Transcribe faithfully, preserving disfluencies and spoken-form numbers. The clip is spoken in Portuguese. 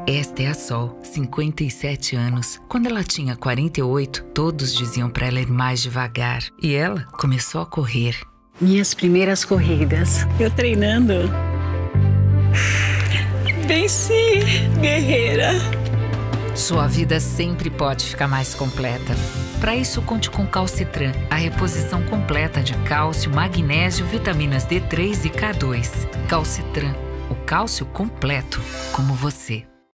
Esta é a Sol, cinquenta e sete anos. Quando ela tinha quarenta e oito, todos diziam para ela ir mais devagar. E ela começou a correr. Minhas primeiras corridas. Eu treinando. Venci, guerreira. Sua vida sempre pode ficar mais completa. Para isso, conte com Calcitran, a reposição completa de cálcio, magnésio, vitaminas D três e K dois. Calcitran, o cálcio completo, como você.